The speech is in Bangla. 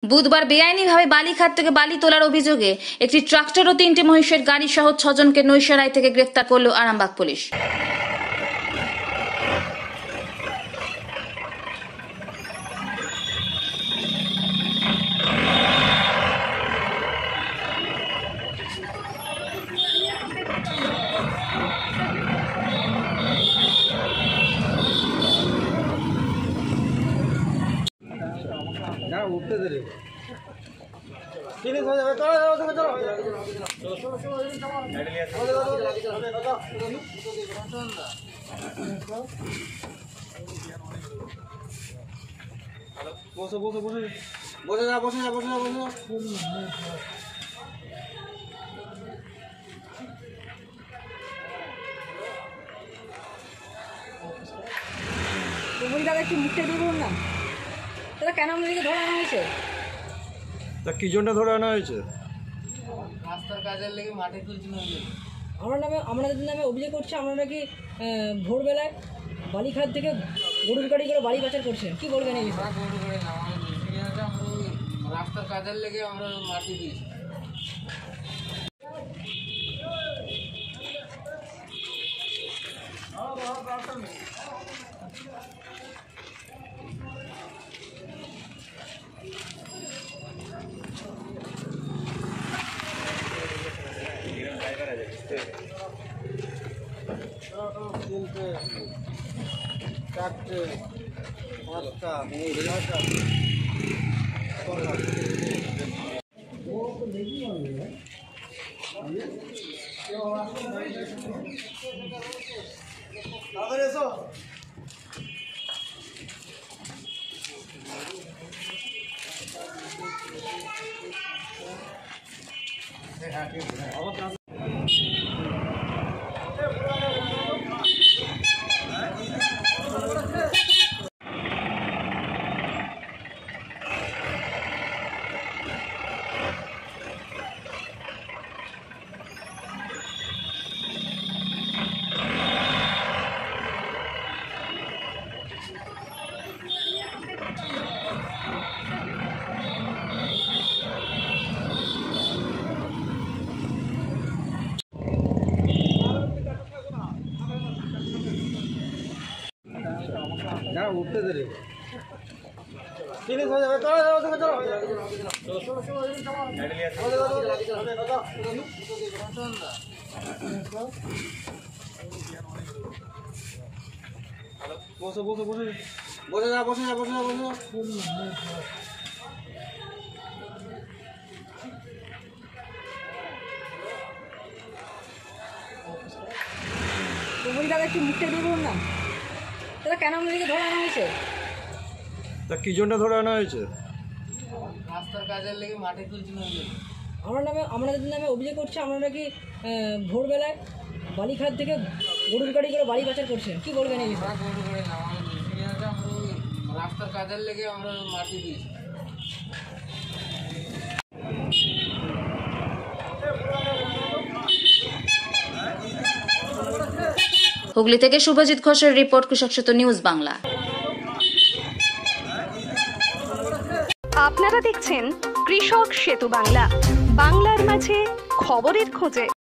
বুধবার বেআইনিভাবে বালিঘাট থেকে বালি তোলার অভিযোগে একটি ট্রাক্টর ও 3টি মহিষের গাড়ি সহ 6 জনকে নৈশারায় থেকে গ্রেফতার করল আরামবাগ পুলিশ। উঠতে দেরি ফিনিশ হয়ে যাবে। চলো বসো বসো বসে বসে যা বসে যা বসে যা বসে তুমি দাদা একটু মুখটা দিয়ে বলুন না, দাদা কেন আমাদেরকে ধরে আনা হয়েছে? তা কি জন্য ধরে আনা হয়েছে? রাস্তার কাজের লেগে মাটি তুলছিল। আমাদের নামে অভিযোগ করছে আমরা নাকি ভোরবেলায় বালিঘাট থেকে গরুর গাড়ি করে বালি পাচার করছেন। কি বলবেন এই বিষয়ে? গরু করে না, আমরা রাস্তার কাজের লেগে আমরা মাটি দিয়েছি। চারটে পাঁচটা এসো। উঠতে দেরি ফিনিশ হয়ে যাবে। বসো বসো বসে বসে যা বসে যা বসে যা বসে তুমি দাদা একটু মুখটা দিয়ে বলুন না, দাদা কেন আমাদেরকে ধরে আনা হয়েছে? তা কি জন্য ধরে আনা হয়েছে? রাস্তার কাজের লেগে মাটি তুলছিল। আমাদের নামে অভিযোগ করছে আমরা নাকি ভোরবেলায় বালিঘাট থেকে গরুর গাড়ি করে বালি পাচার করছেন। কি বলবেন এই বিষয়ে? গরু করে না, আমরা রাস্তার কাজের লেগে আমরা মাটি দিয়েছি। হুগলি থেকে শুভজিৎ ঘোষের রিপোর্ট, কৃষক সেতু নিউজ বাংলা। আপনারা দেখছেন কৃষক সেতু বাংলা, বাংলার মাঝে খবরের খোঁজে।